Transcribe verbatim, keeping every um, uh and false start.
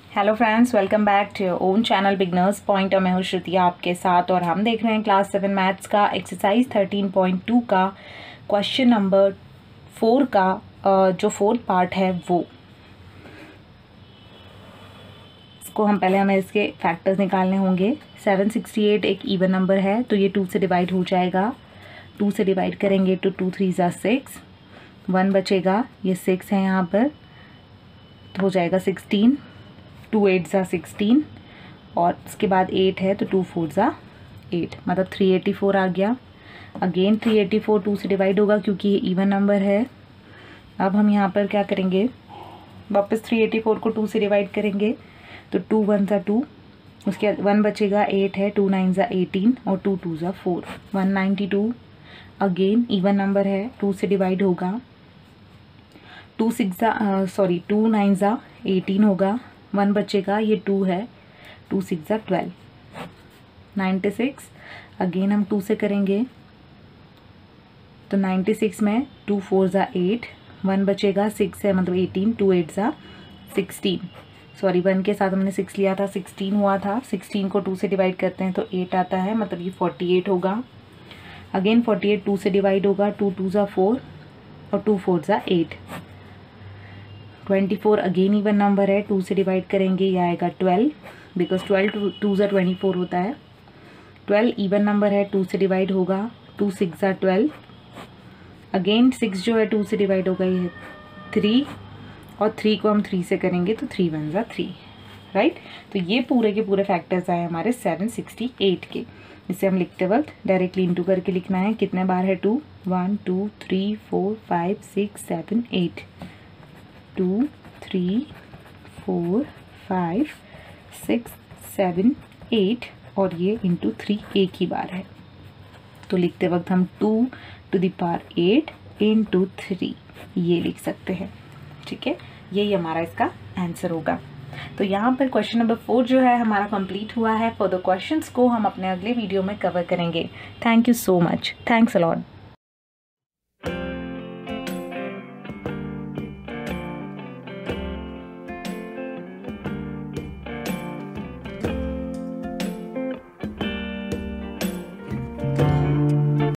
Hello friends, welcome back to your own channel beginners point. और मैं हूँ श्रुति आपके साथ, और हम देख रहे हैं क्लास सेवन मैथ्स का एक्सरसाइज थर्टीन पॉइंट टू का क्वेश्चन नंबर फोर का जो फोर्थ पार्ट है वो। इसको हम पहले हमें इसके फैक्टर्स निकालने होंगे। सेवन सिक्सटी एट एक इवन नंबर है तो ये टू से डिवाइड हो जाएगा। टू से डिवाइड करेंगे तो टू थ्री ज़ा सिक्स, वन बचेगा, ये सिक्स है यहाँ पर तो हो जाएगा सिक्सटीन। टू एट ज़ा सिक्सटीन और उसके बाद एट है तो टू फोर ज़ा एट, मतलब थ्री एटी फोर आ गया। Again three eighty four two से डिवाइड होगा क्योंकि ये इवन नंबर है। अब हम यहाँ पर क्या करेंगे, वापस थ्री एटी फोर को टू से डिवाइड करेंगे तो टू वन ज़ा टू, उसके बाद वन बचेगा, एट है, टू नाइन ज़ा एटीन और टू टू ज़ा four, one ninety two. Again even number है, टू से डिवाइड होगा, टू सिक्स ज़ा सॉरी टू नाइन ज़ा एटीन होगा, वन बचेगा, ये टू है, टू सिक्स ज़ा ट्वेल्व, नाइन्टी सिक्स। अगेन हम टू से करेंगे तो नाइन्टी सिक्स में टू फोर ज़ा एट, वन बचेगा, सिक्स है मतलब एटीन, टू एट ज़ा सिक्सटीन, सॉरी वन के साथ हमने सिक्स लिया था, सिक्सटीन हुआ था। सिक्सटीन को टू से डिवाइड करते हैं तो एट आता है, मतलब ये फोर्टी एट होगा। अगेन फोर्टी एट टू से डिवाइड होगा, टू टू ज़ा फोर और टू फोर ज़ा eight, twenty four again even number है, टू से डिवाइड करेंगे ये आएगा twelve, because twelve two two ज़ा ट्वेंटी फोर होता है। ट्वेल्व इवन नंबर है, टू से डिवाइड होगा, टू सिक्स ज़ा ट्वेल्व, अगेन सिक्स जो है टू से डिवाइड होगा ये है थ्री, और थ्री को हम थ्री से करेंगे तो थ्री वन ज़ा थ्री, राइट। तो ये पूरे के पूरे फैक्टर्स आए हमारे सेवन सिक्सटी एट के। इसे हम लिखते वक्त डायरेक्टली इंटू करके लिखना है। कितने बार है two, one two three four five six seven eight, two three four five six seven eight, और ये इंटू थ्री एक ही बार है तो लिखते वक्त हम two to the power eight into three ये लिख सकते हैं, ठीक है। यही हमारा इसका आंसर होगा। तो यहाँ पर क्वेश्चन नंबर फोर जो है हमारा कंप्लीट हुआ है। फॉर द क्वेश्चंस को हम अपने अगले वीडियो में कवर करेंगे। Thank you so much, thanks a lot.